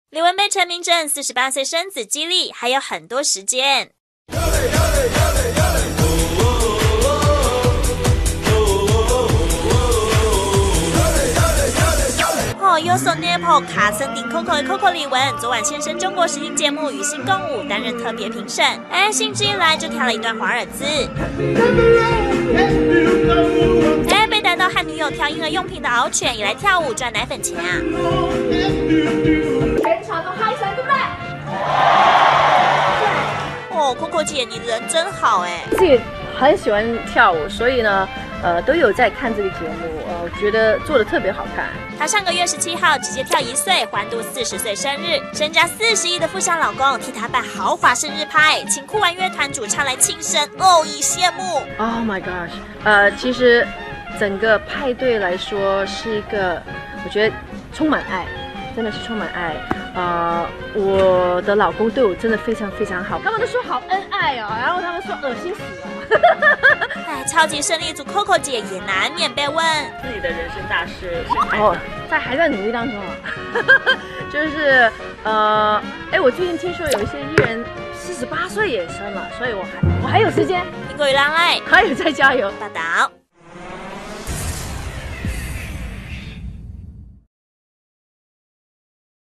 李玟被陈明真48岁生子激励，还有很多时间。Yosonepo 卡森顶 Coco 的 Coco 李玟昨晚现身中国实境节目《与星共舞》，担任特别评审。兴致一来就跳了一段华尔兹。被逮到和女友跳婴儿用品的獒犬也来跳舞赚奶粉钱啊！ 全场都嗨起来，对不对？ 哦 ，Coco 姐你人真好哎！ 自己很喜欢跳舞，所以呢，都有在看这个节目，觉得做的特别好看。 她上个月17号直接跳1岁，欢度40岁生日，身家40亿的富商老公替她办豪华生日派，请酷玩乐团主唱来庆生，以羡慕。 Oh my gosh，其实整个派对来说是一个，我觉得充满爱，真的是充满爱。我的老公对我真的非常非常好，他们都说好恩爱哦，然后他们说恶心死了。 超级胜利组 Coco 姐也难免被问自己的人生大事还在努力当中啊。就是我最近听说有一些艺人48岁也生了，所以我还有时间， 英国与浪来还有在加油报道。